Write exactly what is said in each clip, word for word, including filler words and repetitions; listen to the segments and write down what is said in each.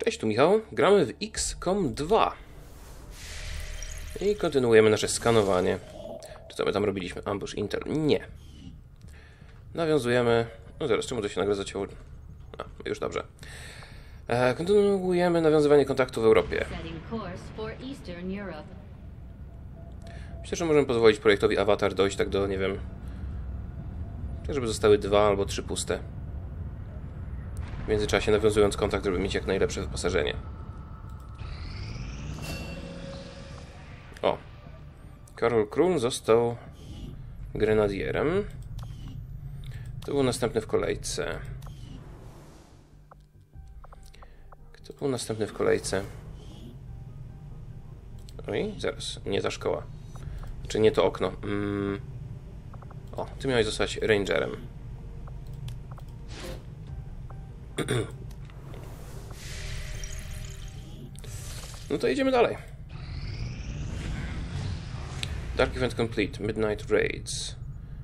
Cześć, tu Michał. Gramy w X COM dwa. I kontynuujemy nasze skanowanie. Czy co my tam robiliśmy? Ambush Intel? Nie. Nawiązujemy... No zaraz, czemu to się nagle zacięło? A, już dobrze. E, kontynuujemy nawiązywanie kontaktu w Europie. Myślę, że możemy pozwolić projektowi Avatar dojść tak do, nie wiem... Tak, żeby zostały dwa albo trzy puste. W międzyczasie nawiązując kontakt, żeby mieć jak najlepsze wyposażenie. O. Karol Król został grenadierem. Kto był następny w kolejce? Kto był następny w kolejce? Oj, zaraz. Nie ta szkoła. Znaczy nie to okno. Mm. O, ty miałeś zostać rangerem. No to idziemy dalej. Dark Event Complete. Midnight Raids.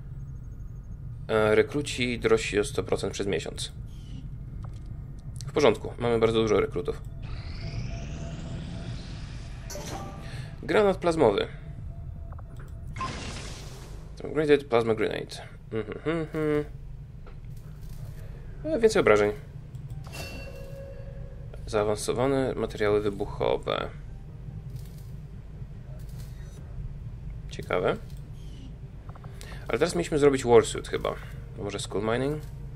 E, rekruci drożsi o sto procent przez miesiąc. W porządku. Mamy bardzo dużo rekrutów. Granat plazmowy. Upgraded Plasma Grenade. Mhm, mhm. E, więcej obrażeń. Zaawansowane materiały wybuchowe. Ciekawe. Ale teraz mieliśmy zrobić Warsuit chyba. Może Skull Mining?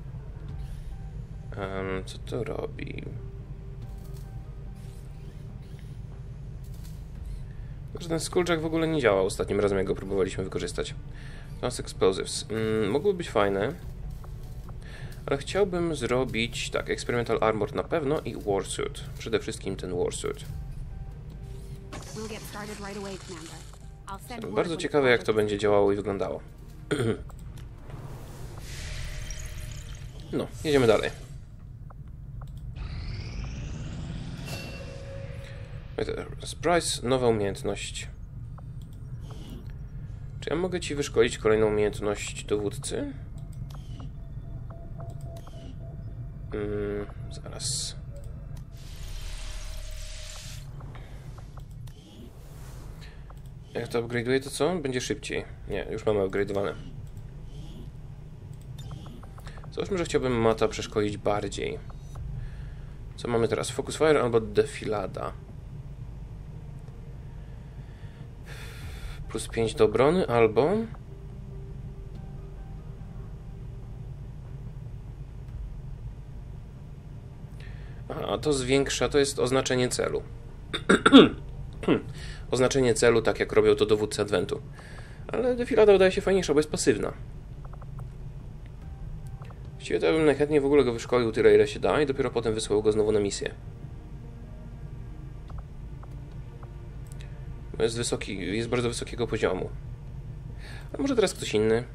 Um, co to robi? Może ten Skulljack w ogóle nie działał ostatnim razem, jak go próbowaliśmy wykorzystać. Advanced Explosives. Mm, mogłyby być fajne. Ale chciałbym zrobić, tak, Experimental Armor na pewno i Warsuit. Przede wszystkim ten Warsuit. Jestem bardzo ciekawy, jak to będzie działało i wyglądało. No, jedziemy dalej. Surprise, nowa umiejętność. Czy ja mogę ci wyszkolić kolejną umiejętność dowódcy? Hmm, zaraz. Jak to upgrade'uję, to co? Będzie szybciej. Nie, już mamy upgrade'owane. Załóżmy, że chciałbym Mata przeszkolić bardziej. Co mamy teraz? Focus Fire albo Defilada? Plus pięć do obrony albo... A to zwiększa, to jest oznaczenie celu. Oznaczenie celu, tak jak robią to dowódcy Adwentu. Ale Defilada wydaje się fajniejsza, bo jest pasywna. Właściwie to ja bym najchętniej w ogóle go wyszkolił tyle, ile się da i dopiero potem wysłał go znowu na misję. Jest wysoki, jest bardzo wysokiego poziomu. A może teraz ktoś inny?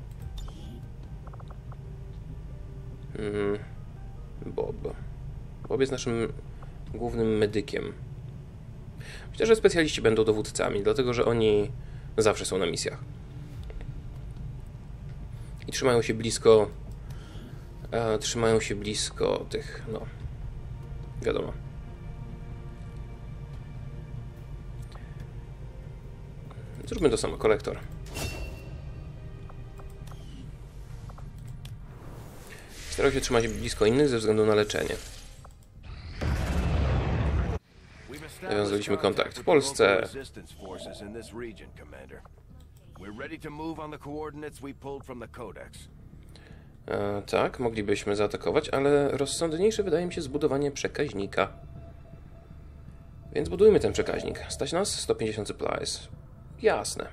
Hmm. Bob. Bob jest naszym głównym medykiem. Myślę, że specjaliści będą dowódcami, dlatego że oni zawsze są na misjach. I trzymają się blisko... E, trzymają się blisko tych, no... Wiadomo. Zróbmy to samo, kolektor. Starał się trzymać blisko innych ze względu na leczenie. Nawiązaliśmy kontakt w Polsce. E, tak, moglibyśmy zaatakować, ale rozsądniejsze wydaje mi się zbudowanie przekaźnika. Więc budujmy ten przekaźnik. Stać nas? sto pięćdziesiąt supplies. Jasne.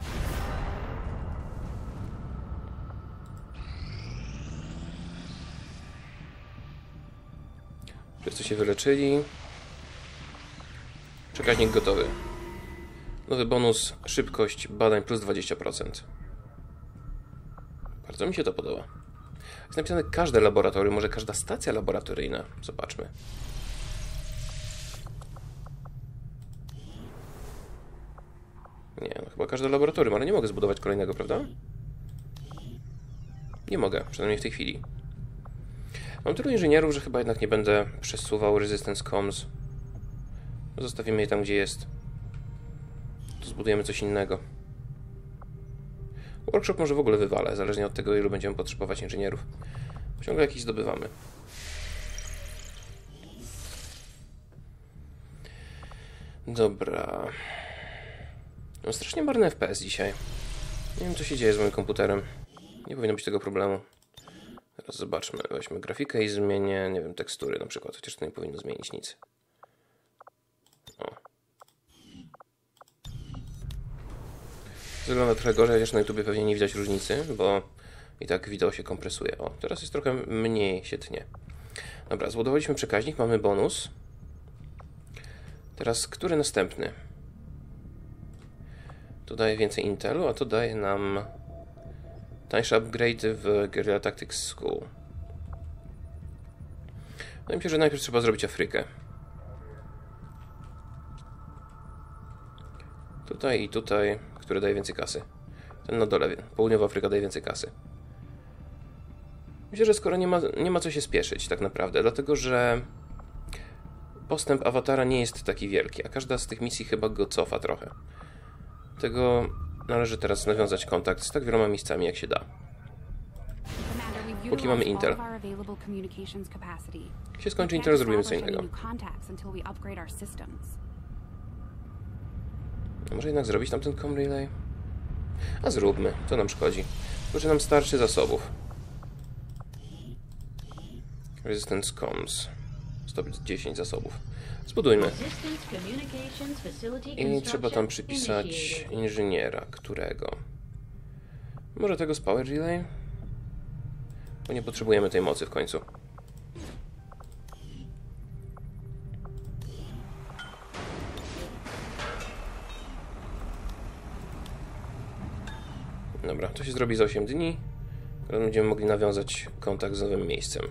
Wszyscy się wyleczyli. Przekaźnik gotowy. Nowy bonus, szybkość badań plus dwadzieścia procent. Bardzo mi się to podoba. Jest napisane każde laboratorium, może każda stacja laboratoryjna. Zobaczmy. Nie, no chyba każde laboratorium, ale nie mogę zbudować kolejnego, prawda? Nie mogę, przynajmniej w tej chwili. Mam tylu inżynierów, że chyba jednak nie będę przesuwał Resistance Comms Zostawimy je tam, gdzie jest. Tu zbudujemy coś innego. Workshop może w ogóle wywalę, zależnie od tego, ilu będziemy potrzebować inżynierów. Ciągle jakiś zdobywamy. Dobra. Mam strasznie marny F P S dzisiaj. Nie wiem, co się dzieje z moim komputerem. Nie powinno być tego problemu. Teraz zobaczmy. Weźmy grafikę i zmienię, nie wiem, tekstury na przykład. Chociaż to nie powinno zmienić nic. O. Wygląda trochę gorzej, chociaż na YouTubie pewnie nie widać różnicy, bo i tak wideo się kompresuje. O, teraz jest trochę mniej się tnie. Dobra, zbudowaliśmy przekaźnik, mamy bonus. Teraz, który następny? Tu daje więcej Intelu, a tu daje nam tańsze upgrade w Guerrilla Tactics School. Wydaje mi się, że najpierw trzeba zrobić Afrykę. Tutaj i tutaj, który daje więcej kasy. Ten na dole, Południowa Afryka daje więcej kasy. Myślę, że skoro nie ma, nie ma co się spieszyć tak naprawdę, dlatego że postęp awatara nie jest taki wielki, a każda z tych misji chyba go cofa trochę. Dlatego należy teraz nawiązać kontakt z tak wieloma miejscami, jak się da. Póki mamy Intel. Jak się skończy Intel, zrobimy co innego. A może jednak zrobić tamten com relay? A zróbmy, to nam szkodzi. Tylko, że nam starczy zasobów. Resistance comms. sto dziesięć zasobów. Zbudujmy. I trzeba tam przypisać inżyniera. Którego? Może tego z Power Relay? Bo nie potrzebujemy tej mocy w końcu. Dobra, to się zrobi za osiem dni. Teraz będziemy mogli nawiązać kontakt z nowym miejscem.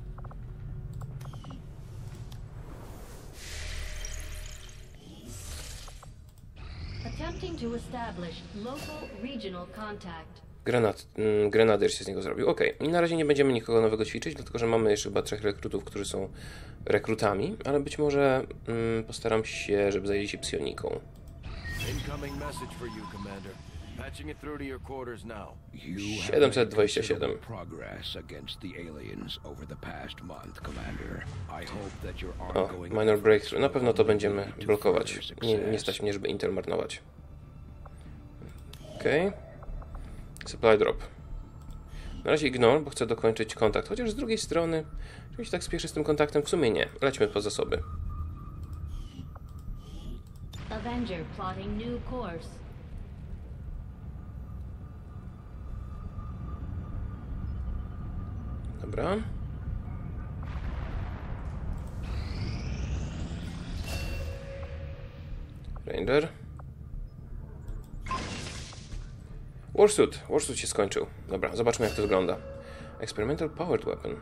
Grenad, mm, Grenadier się z niego zrobił. Ok, i na razie nie będziemy nikogo nowego ćwiczyć, dlatego że mamy jeszcze chyba trzech rekrutów, którzy są rekrutami, ale być może mm, postaram się, żeby zajęli się psioniką. siedemset dwadzieścia siedem. O, minor breakthrough. Na pewno to będziemy blokować. Nie, nie stać mnie, żeby Intel marnować. Okej. Okay. Supply drop. Na razie ignore, bo chcę dokończyć kontakt. Chociaż z drugiej strony, czy się tak spieszy z tym kontaktem? W sumie nie. Lećmy po zasoby. Avenger plotting new course. Dobra. Ranger. Warsuit. Warsuit się skończył. Dobra, zobaczmy, jak to wygląda. Experimental Powered Weapon.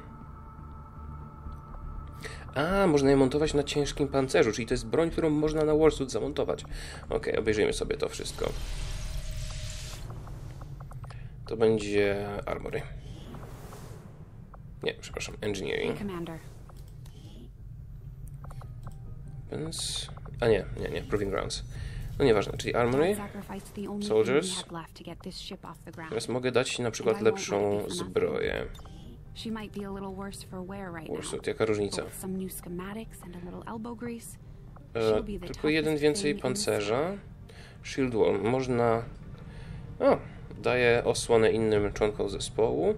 A, można je montować na ciężkim pancerzu, czyli to jest broń, którą można na Warsuit zamontować. Ok, obejrzyjmy sobie to wszystko. To będzie Armory. Nie, przepraszam, Engineering. Weapons. A nie, nie, nie, Proving Grounds. No nieważne, czyli Armory, Soldiers. Teraz mogę dać na przykład lepszą zbroję. Warsuit, jaka różnica? E, tylko jeden więcej pancerza. Shield Wall, można... O, daje osłonę innym członkom zespołu.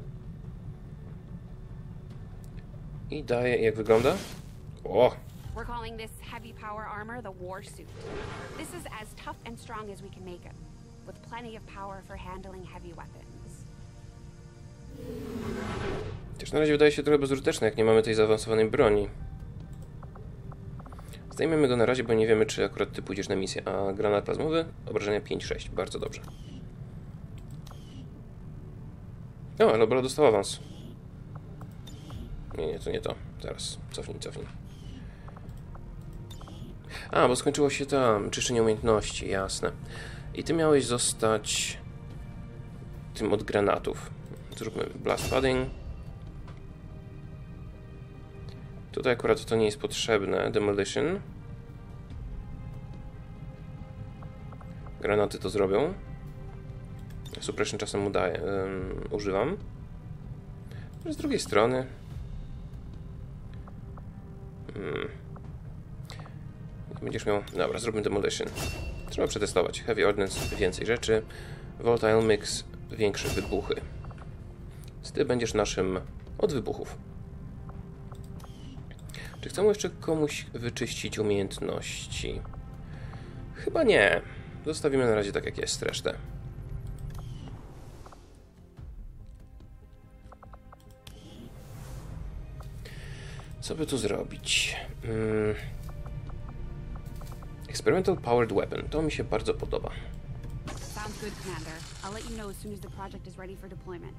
I daje, jak wygląda? O! We're calling this heavy power armor the Warsuit. This is as tough and strong as we can make it, with plenty of power for handling heavy weapons. Chociaż na razie wydaje się trochę bezużyteczne, jak nie mamy tej zaawansowanej broni. Zdejmiemy go na razie, bo nie wiemy, czy akurat ty pójdziesz na misję. A granat plazmowy? Obrażenia pięć sześć. Bardzo dobrze. O, ale Obra dostał awans. Nie, nie, to nie to. Teraz. Cofnij, cofnij. A, bo skończyło się tam czyszczenie umiejętności, jasne. I ty miałeś zostać tym od granatów. Zróbmy blast padding. Tutaj akurat to nie jest potrzebne. Demolition. granaty to zrobią. Suppression czasem udaje, um, używam. Z drugiej strony... Hmm. Będziesz miał... Dobra, zróbmy Demolition. Trzeba przetestować. Heavy Ordnance, więcej rzeczy. Volatile Mix, większe wybuchy. Ty będziesz naszym od wybuchów. Czy chcemy jeszcze komuś wyczyścić umiejętności? Chyba nie. Zostawimy na razie tak, jak jest resztę. Co by tu zrobić? Hmm. Experimental Powered Weapon. To mi się bardzo podoba. Sounds good, Commander. I'll let you know as soon as the project is ready for deployment.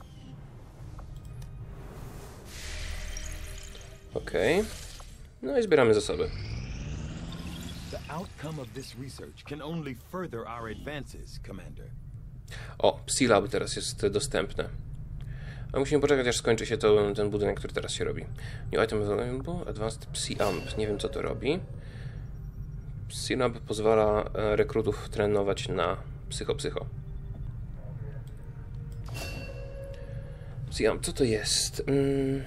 Okej. Okay. No i zbieramy zasoby. The outcome of this research can only further our advances, Commander. O, Psi-Lab teraz jest dostępne. A musimy poczekać, aż skończy się to, ten budynek, który teraz się robi. New item available, Advanced Psi-Amp. Nie wiem, co to robi. Psi-Lab pozwala e, rekrutów trenować na psycho-psycho. Psi-Amp, co to jest? Mm.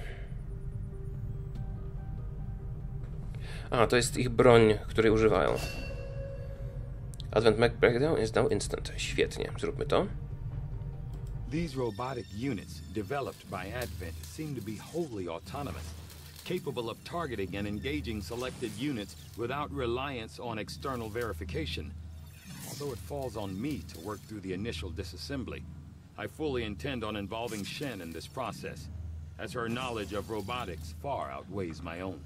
A, to jest ich broń, której używają. Advent Mech Breakdown is now instant. Świetnie, zróbmy to. These robotic units developed by Advent seem to be wholly autonomous, capable of targeting and engaging selected units without reliance on external verification. Although it falls on me to work through the initial disassembly, I fully intend on involving Shen in this process, as her knowledge of robotics far outweighs my own.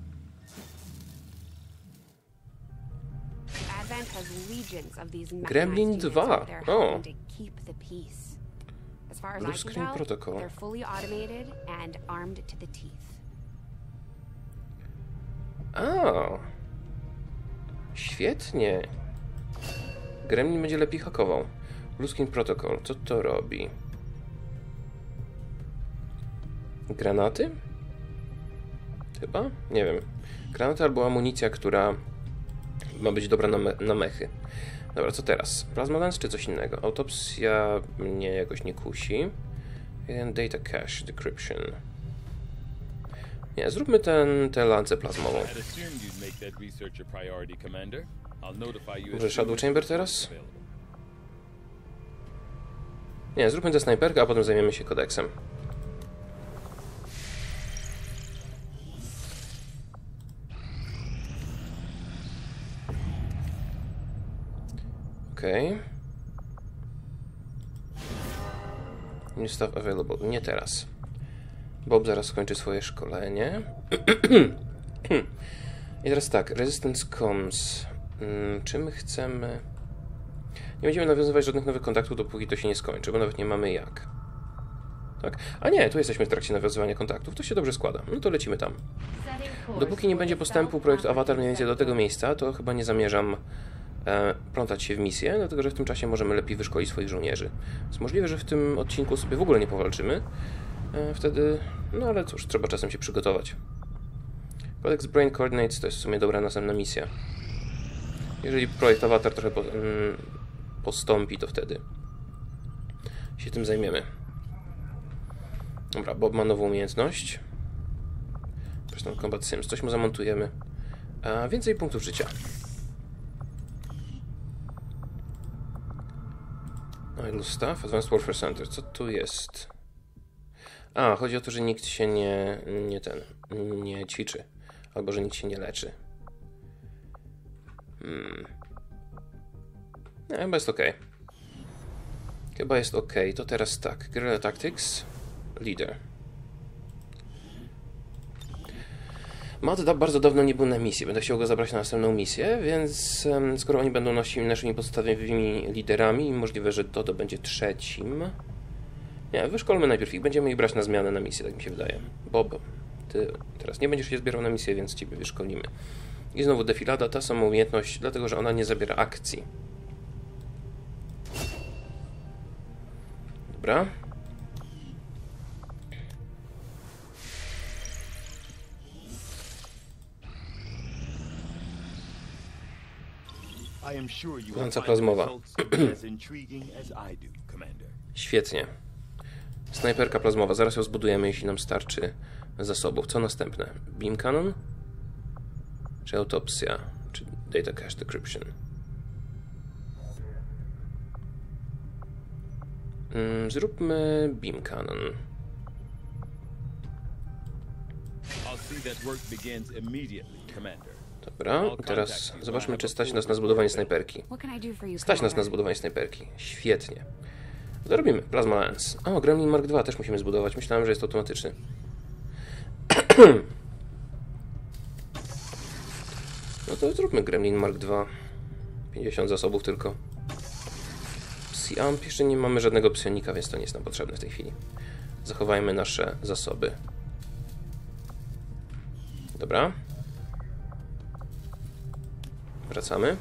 Advent has legions of these Gremlin mechanized units dwa. out there O. helping to keep the peace. As far as I Blue can Screen tell, Protocol. they're fully automated and armed to the teeth. A, świetnie. Gremlin będzie lepiej hakował. Blue Screen Protocol, co to robi? Granaty? Chyba? Nie wiem. Granaty albo amunicja, która ma być dobra na, me na mechy. Dobra, co teraz? Plasma Lens czy coś innego? Autopsja mnie jakoś nie kusi. Data Cache Decryption. Nie, zróbmy ten, tę lancę plazmową. Może Shadow Chamber teraz? Nie, zróbmy tę snajperkę, a potem zajmiemy się kodeksem. Okej. Okay. New stuff available. Nie teraz. Bob zaraz skończy swoje szkolenie. I teraz tak, Resistance Comms. Hmm, czy my chcemy... Nie będziemy nawiązywać żadnych nowych kontaktów, dopóki to się nie skończy, bo nawet nie mamy jak. Tak? A nie, tu jesteśmy w trakcie nawiązywania kontaktów, to się dobrze składa. No to lecimy tam. Dopóki nie będzie postępu projektu Avatar mniej więcej do tego miejsca, to chyba nie zamierzam e, plątać się w misję, dlatego że w tym czasie możemy lepiej wyszkolić swoich żołnierzy. Jest możliwe, że w tym odcinku sobie w ogóle nie powalczymy. E, wtedy, no ale cóż, trzeba czasem się przygotować. Codex Brain Coordinates to jest w sumie dobra następna misja. Jeżeli projekt Avatar trochę po, mm, postąpi, to wtedy się tym zajmiemy. Dobra, Bob ma nową umiejętność. Zresztą Combat Sims, coś mu zamontujemy. A więcej punktów życia. Idle Stuff, Advanced Warfare Center. Co tu jest? A, chodzi o to, że nikt się nie, nie ten, nie ćwiczy. Albo, że nikt się nie leczy. Hmm. No, chyba jest ok. Chyba jest ok. To teraz tak. Guerrilla Tactics. Leader. Matt da bardzo dawno nie był na misji. Będę chciał go zabrać na następną misję, więc um, skoro oni będą naszymi, naszymi podstawowymi liderami, możliwe, że to to będzie trzecim. Nie, wyszkolmy najpierw ich. Będziemy ich brać na zmianę na misję, tak mi się wydaje. Bob, ty teraz nie będziesz się zbierał na misję, więc ciebie wyszkolimy. I znowu defilada, ta sama umiejętność, dlatego że ona nie zabiera akcji. Dobra. I am sure you will Lanca find the plazmowa. results as intriguing as I do, Commander. Świetnie. Snajperka plazmowa. Zaraz ją zbudujemy, jeśli nam starczy zasobów. Co następne? Beam cannon? Czy autopsja? Czy data cache decryption? Mm, zróbmy beam cannon. I'll see that work begins immediately, Commander. Dobra, teraz zobaczmy, czy stać nas na zbudowanie snajperki. What can I do for you, Stać nas na Commander? zbudowanie snajperki. Świetnie. Zrobimy. Plasma Lance. O, Gremlin Mark dwa też musimy zbudować. Myślałem, że jest automatyczny. No to zróbmy Gremlin Mark dwa. pięćdziesiąt zasobów tylko. Psi-Amp. Jeszcze nie mamy żadnego psionika, więc to nie jest nam potrzebne w tej chwili. Zachowajmy nasze zasoby. Dobra. Wracamy.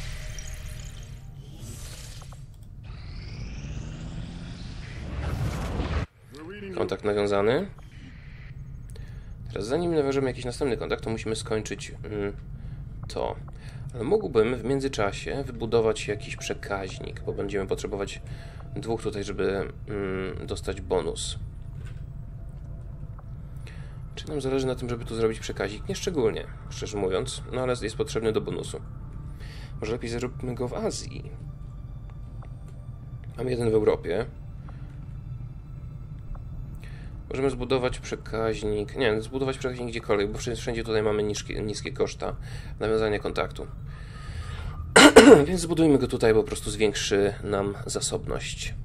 Kontakt nawiązany. Teraz zanim nawiążemy jakiś następny kontakt, to musimy skończyć mm, to. Ale mógłbym w międzyczasie wybudować jakiś przekaźnik, bo będziemy potrzebować dwóch tutaj, żeby mm, dostać bonus. Czy nam zależy na tym, żeby tu zrobić przekaźnik? Nie szczególnie, szczerze mówiąc, no ale jest potrzebny do bonusu. Może lepiej zróbmy go w Azji. Mamy jeden w Europie. Możemy zbudować przekaźnik... Nie, zbudować przekaźnik gdziekolwiek, bo wszędzie tutaj mamy niskie, niskie koszta nawiązania kontaktu. Więc zbudujmy go tutaj, bo po prostu zwiększy nam zasobność.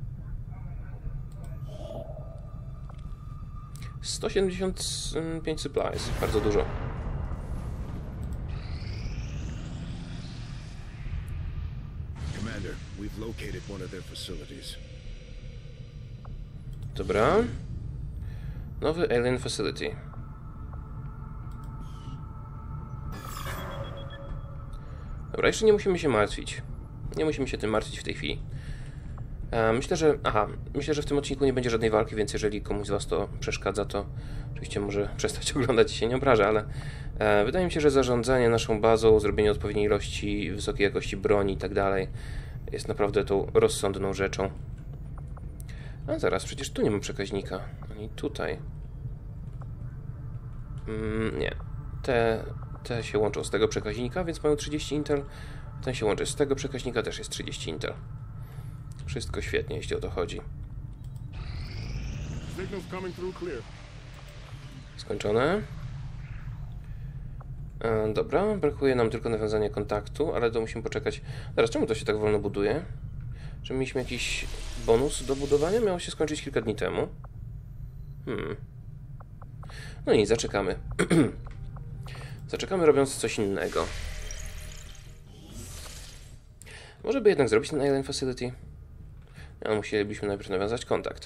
sto siedemdziesiąt pięć supplies. Bardzo dużo. Commander, we've located one of their facilities. Dobra. Nowy Alien Facility. Dobra, jeszcze nie musimy się martwić. Nie musimy się tym martwić w tej chwili. E, myślę, że... Aha, myślę, że w tym odcinku nie będzie żadnej walki, więc jeżeli komuś z was to przeszkadza, to oczywiście może przestać oglądać i się nie obraża, ale e, wydaje mi się, że zarządzanie naszą bazą, zrobienie odpowiedniej ilości, wysokiej jakości broni i tak dalej jest naprawdę tą rozsądną rzeczą. A zaraz, przecież tu nie ma przekaźnika. Ani tutaj. Mm, nie. Te, te się łączą z tego przekaźnika, więc mają trzydzieści intel. Ten się łączy z tego przekaźnika, też jest trzydzieści intel. Wszystko świetnie, jeśli o to chodzi. Skończone. E, dobra, brakuje nam tylko nawiązania kontaktu, ale to musimy poczekać. Teraz, czemu to się tak wolno buduje? Czy mieliśmy jakiś bonus do budowania? Miało się skończyć kilka dni temu. Hmm. No i zaczekamy. Zaczekamy, robiąc coś innego. Może by jednak zrobić ten Alien Facility? No, musielibyśmy najpierw nawiązać kontakt.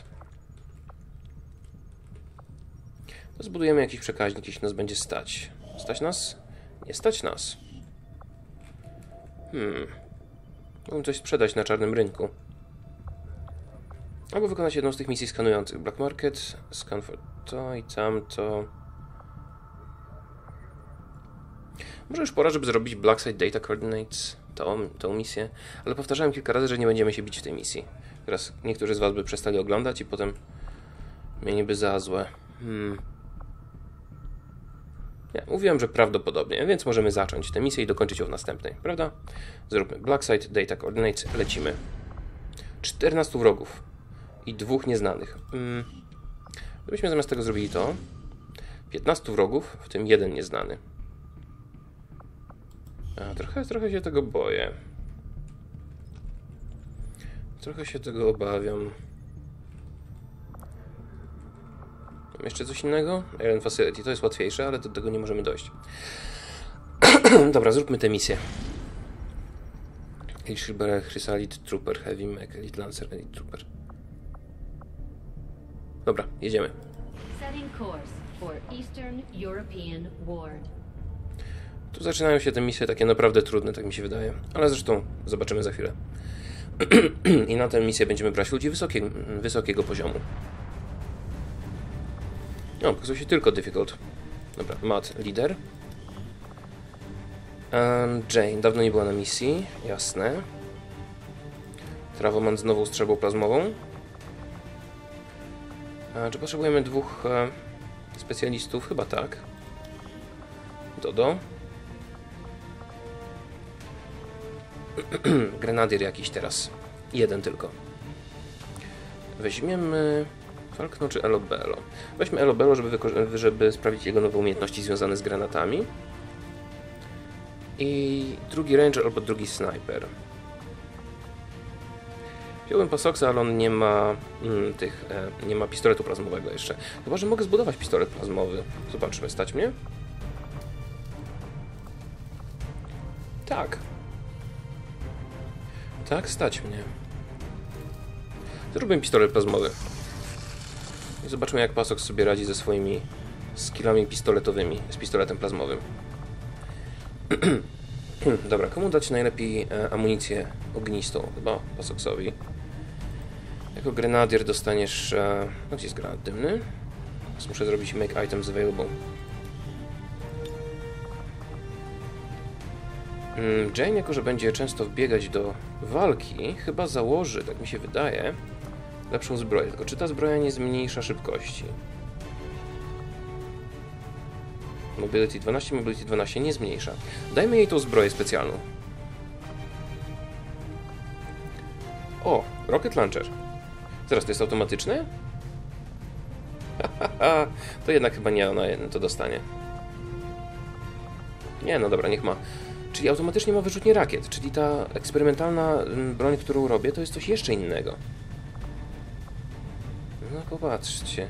To zbudujemy jakiś przekaźnik, jeśli nas będzie stać. Stać nas? Nie stać nas. Hmm. Mógłbym coś sprzedać na czarnym rynku. Albo wykonać jedną z tych misji skanujących. Black Market, scan for to i tamto. Może już pora, żeby zrobić Black Site Data Coordinates, tą, tą misję. Ale powtarzałem kilka razy, że nie będziemy się bić w tej misji. Teraz niektórzy z was by przestali oglądać i potem mieliby za złe. Hmm. Nie, mówiłem, że prawdopodobnie, więc możemy zacząć tę misję i dokończyć ją w następnej, prawda? Zróbmy Black Site Data Coordinates, lecimy. czternastu wrogów i dwóch nieznanych. Hmm. Gdybyśmy zamiast tego zrobili to, piętnastu wrogów, w tym jeden nieznany. A, trochę, trochę się tego boję. Trochę się tego obawiam. Mam jeszcze coś innego? Alien Facility, to jest łatwiejsze, ale do tego nie możemy dojść. Dobra, zróbmy tę misję. Elite Shieldbearer, Chrysalit, Trooper, Heavy Mech, Elite Lancer, Elite Trooper. Dobra, jedziemy. Setting course for Eastern European Ward. Tu zaczynają się te misje takie naprawdę trudne, tak mi się wydaje. Ale zresztą zobaczymy za chwilę. I na tę misję będziemy brać ludzi wysokie, wysokiego poziomu. O, pokazuje się tylko difficult. Dobra, mat, lider. Um, Jane, dawno nie była na misji, jasne. Trawoman z nową strzelbą plazmową. A, czy potrzebujemy dwóch e, specjalistów? Chyba tak. Dodo. Grenadier jakiś teraz. Jeden tylko. Weźmiemy Falkno czy Elobello. Weźmy Elobello, żeby, żeby sprawdzić jego nowe umiejętności związane z granatami. I drugi Ranger albo drugi Sniper. Wziąłem Pasoksa, ale on nie ma mm, tych, e, nie ma pistoletu plazmowego jeszcze. Chyba że mogę zbudować pistolet plazmowy. Zobaczmy, stać mnie? Tak. Tak, stać mnie. Zrobię pistolet plazmowy. I zobaczmy, jak Pasoks sobie radzi ze swoimi skillami pistoletowymi, z pistoletem plazmowym. Dobra, komu dać najlepiej e, amunicję ognistą? Chyba Pasoksowi. Jako grenadier dostaniesz... E, no gdzie jest granat dymny? Więc muszę zrobić make items available. Mm, Jane, jako że będzie często wbiegać do walki, chyba założy, tak mi się wydaje, lepszą zbroję. Tylko czy ta zbroja nie zmniejsza szybkości? Mobility dwanaście, Mobility dwanaście nie zmniejsza. Dajmy jej tą zbroję specjalną. O, Rocket Launcher. Zaraz, to jest automatyczne? To jednak chyba nie ona to dostanie. Nie, no dobra, niech ma. Czyli automatycznie ma wyrzutnie rakiet. Czyli ta eksperymentalna broń, którą robię, to jest coś jeszcze innego. No popatrzcie.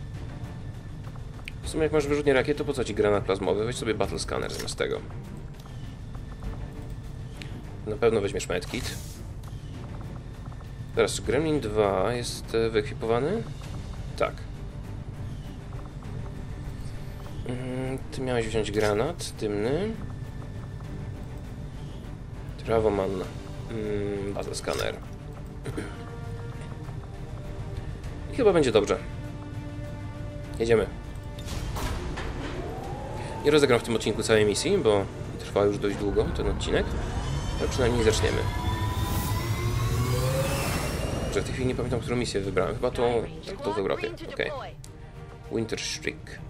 W sumie jak masz wyrzutnie rakiet, to po co ci granat plazmowy? Weź sobie Battle Scanner zamiast tego. Na pewno weźmiesz medkit. Teraz, czy Gremlin dwa jest wyekwipowany? Tak. Ty miałeś wziąć granat dymny. Trawoman. Mm, Battle Scanner. I chyba będzie dobrze. Jedziemy. Nie rozegram w tym odcinku całej misji, bo trwa już dość długo ten odcinek. Ale przynajmniej zaczniemy. Że w tej chwili nie pamiętam, którą misję wybrałem. Chyba tą, tak, tą w Europie. Okej. Okay. Winter Streak.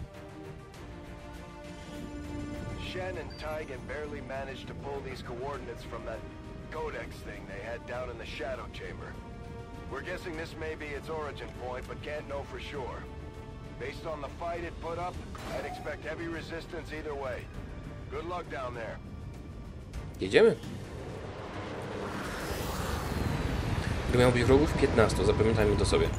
Shen and Tygan barely managed to pull these coordinates from that codex thing they had down in the Shadow Chamber. We're guessing this may be its origin point, but can't know for sure. Based on the fight it put up, I'd expect heavy resistance either way. Good luck down there. Jedziemy. Gdy miało być wrogów piętnaście, zapamiętajmy to sobie.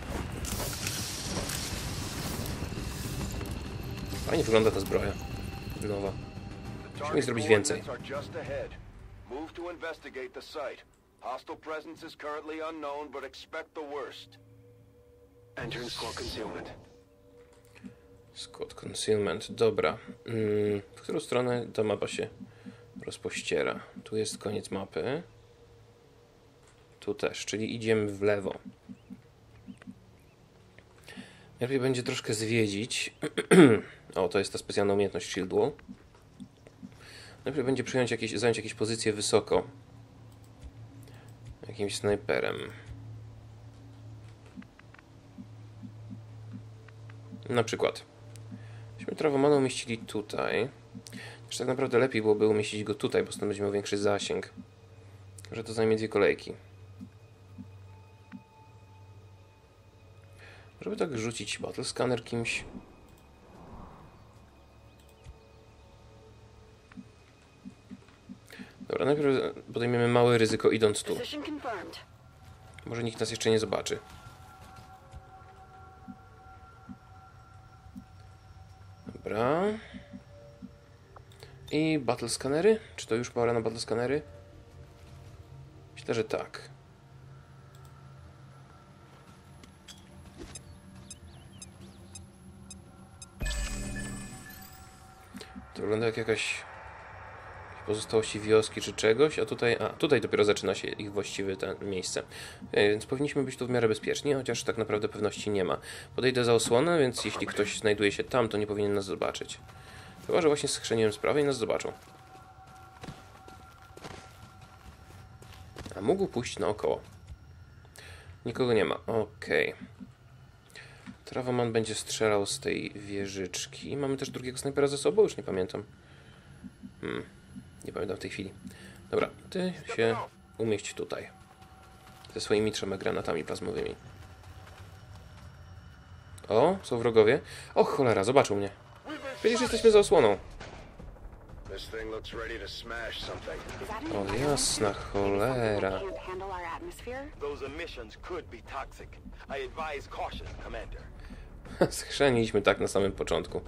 Fajnie wygląda ta zbroja. Nowa. Musimy zrobić więcej. Move to investigate the site. Hostile presence is currently unknown, but expect the worst. Entering squad concealment. Squad concealment, dobra. Hmm, w którą stronę ta mapa się rozpościera? Tu jest koniec mapy. Tu też, czyli idziemy w lewo. Lepiej będzie troszkę zwiedzić. O, to jest ta specjalna umiejętność Shield Wall. Lepiej będzie przyjąć jakieś, zająć jakieś pozycje wysoko. Jakimś snajperem. Na przykład. Byśmy Trawomana umieścili tutaj. Już tak naprawdę lepiej byłoby umieścić go tutaj, bo stąd będzie miał większy zasięg. Że to zajmie dwie kolejki. Żeby tak rzucić Battle Scanner kimś. Dobra, najpierw podejmiemy małe ryzyko idąc tu. Może nikt nas jeszcze nie zobaczy. Dobra. I Battle Scannery? Czy to już pora na Battle Scannery? Myślę, że tak. To wygląda jak jakaś pozostałości wioski czy czegoś, a tutaj, a tutaj dopiero zaczyna się ich właściwe ten miejsce. Więc powinniśmy być tu w miarę bezpieczni, chociaż tak naprawdę pewności nie ma. Podejdę za osłonę, więc jeśli ktoś znajduje się tam, to nie powinien nas zobaczyć. Chyba że właśnie schrzeniłem sprawę i nas zobaczą. A mógł pójść naokoło. Nikogo nie ma. Okej. Okay. Trawoman będzie strzelał z tej wieżyczki. Mamy też drugiego snajpera ze sobą? Już nie pamiętam. Hmm. Nie pamiętam w tej chwili. Dobra, ty się umieść tutaj. Ze swoimi trzema granatami plazmowymi. O, są wrogowie. O cholera, zobaczył mnie. Przecież jesteśmy za osłoną. O jasna cholera. Schrzaniliśmy tak na samym początku.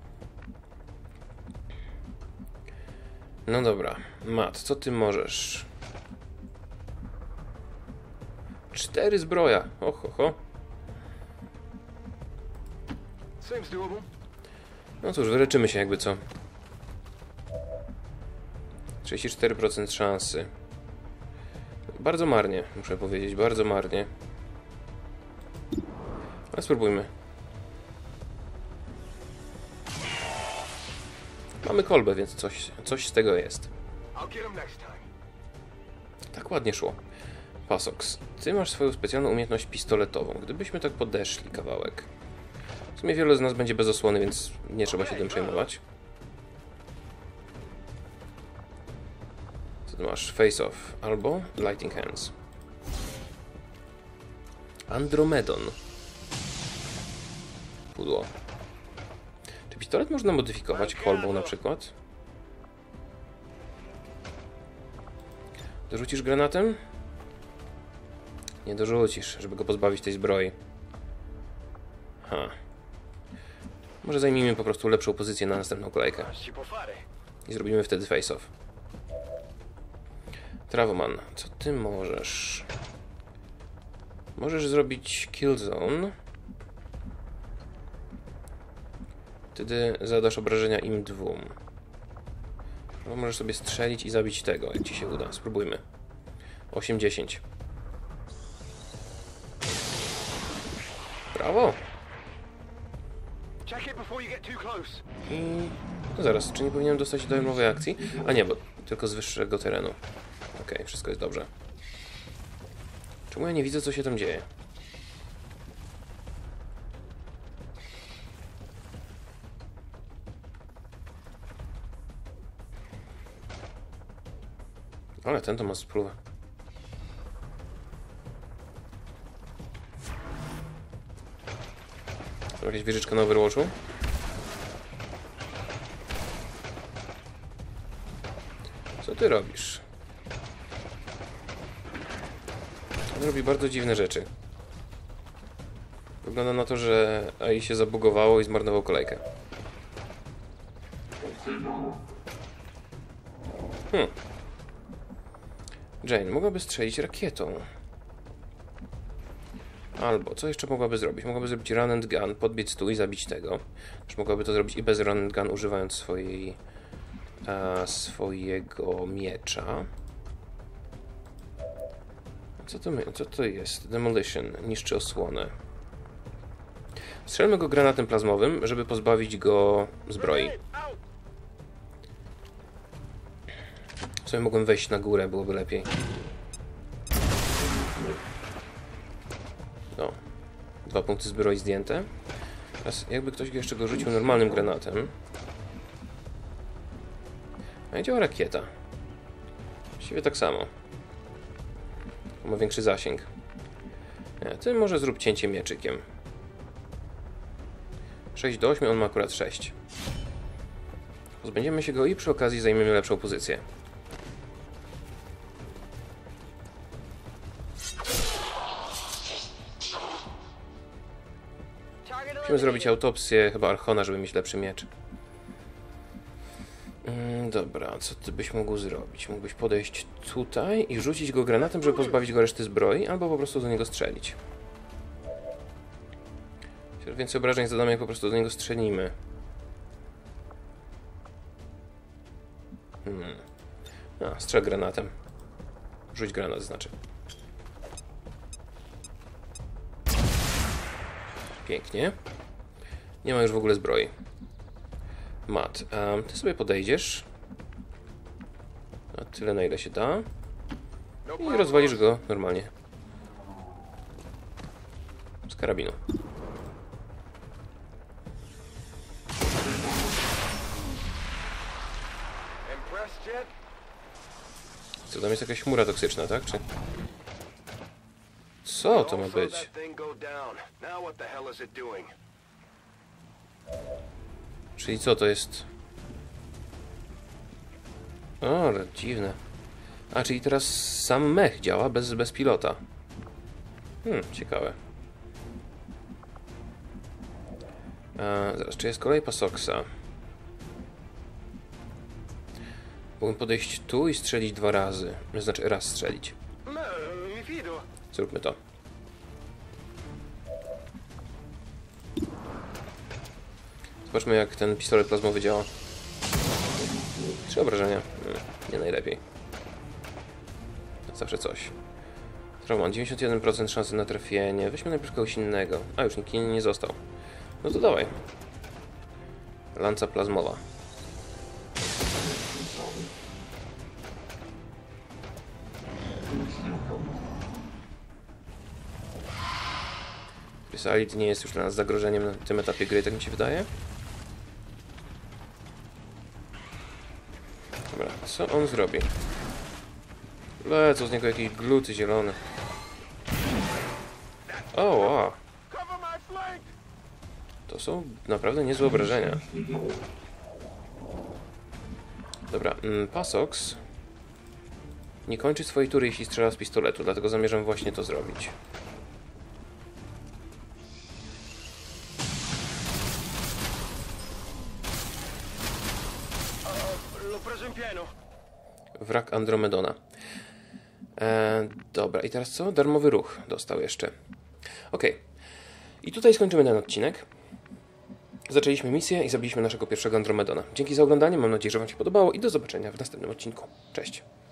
No dobra. Matt, co ty możesz? Cztery zbroja. Oho, ho. No cóż, wyleczymy się jakby co. trzydzieści cztery procent szansy. Bardzo marnie, muszę powiedzieć, bardzo marnie. Ale spróbujmy. Mamy kolbę, więc coś, coś z tego jest. Tak ładnie szło. Pasox, ty masz swoją specjalną umiejętność pistoletową. Gdybyśmy tak podeszli kawałek. W sumie wiele z nas będzie bez osłony, więc nie trzeba się tym przejmować. Co ty masz? Face off albo lighting hands. Andromedon. Pudło. Czy pistolet można modyfikować kolbą na przykład? Dorzucisz granatem? Nie dorzucisz, żeby go pozbawić tej zbroi. Ha. Może zajmijmy po prostu lepszą pozycję na następną kolejkę. I zrobimy wtedy face-off. Trawoman, co ty możesz? Możesz zrobić kill zone. Wtedy zadasz obrażenia im dwóm. Albo możesz sobie strzelić i zabić tego, jak ci się uda. Spróbujmy. osiem dziesięć. Brawo! I... No zaraz, czy nie powinienem dostać do darmowej akcji? A nie, bo tylko z wyższego terenu. Okej, okay, wszystko jest dobrze. Czemu ja nie widzę, co się tam dzieje? Ale ten to ma spluwę. To jakaś wieżyczka na Overwatchu? Co ty robisz? On robi bardzo dziwne rzeczy. Wygląda na to, że A I się zabugowało i zmarnował kolejkę. Hmm. Jane, mogłaby strzelić rakietą. Albo, co jeszcze mogłaby zrobić? Mogłaby zrobić run and gun, podbiec tu i zabić tego. Też mogłaby to zrobić i bez run and gun, używając swojej, a, swojego miecza. Co to, co to jest? Demolition. Niszczy osłonę. Strzelmy go granatem plazmowym, żeby pozbawić go zbroi. W sumie mogłem wejść na górę, byłoby lepiej. No. Dwa punkty zbroi zdjęte. Teraz jakby ktoś jeszcze go rzucił normalnym granatem. A i działa rakieta. Właściwie tak samo. Ma większy zasięg. Nie, ty może zrób cięcie mieczykiem. sześć do ośmiu, on ma akurat sześć. Pozbędziemy się go i przy okazji zajmiemy lepszą pozycję. Musimy zrobić autopsję chyba Archona, żeby mieć lepszy miecz. Mm, dobra, co ty byś mógł zrobić? Mógłbyś podejść tutaj i rzucić go granatem, żeby pozbawić go reszty zbroi, albo po prostu do niego strzelić. Więcej obrażeń zadamy, jak po prostu do niego strzelimy. Hmm. A, strzel granatem. Rzuć granat, znaczy. Pięknie. Nie ma już w ogóle zbroi. Matt, um, ty sobie podejdziesz. Na tyle, na ile się da. I rozwalisz go normalnie. Z karabinu. Co, tam jest jakaś chmura toksyczna, tak? Czy... Co to ma być? Czyli co to jest? O, ale dziwne. A, czyli teraz sam mech działa bez, bez pilota. Hmm, ciekawe. A, zaraz, czy jest kolej Pasoksa? Mógłbym podejść tu i strzelić dwa razy. Znaczy, raz strzelić. Zróbmy to. Zobaczmy, jak ten pistolet plazmowy działa. Trzy obrażenia. Hmm, nie najlepiej. Zawsze coś. Trauma, dziewięćdziesiąt jeden procent szansy na trafienie. Weźmy najpierw kogoś innego. A, już nikt nie został. No to dawaj. Lanca plazmowa. Chrysalid nie jest już dla nas zagrożeniem na tym etapie gry, tak mi się wydaje. Dobra, co on zrobi? Lecą z niego jakieś gluty zielone. O, wow. To są naprawdę niezłe obrażenia. Dobra, mm, Pasox nie kończy swojej tury, jeśli strzela z pistoletu, dlatego zamierzam właśnie to zrobić. Wrak Andromedona. E, dobra, i teraz co? Darmowy ruch dostał jeszcze. Ok. I tutaj skończymy ten odcinek. Zaczęliśmy misję i zabiliśmy naszego pierwszego Andromedona. Dzięki za oglądanie, mam nadzieję, że wam się podobało i do zobaczenia w następnym odcinku. Cześć!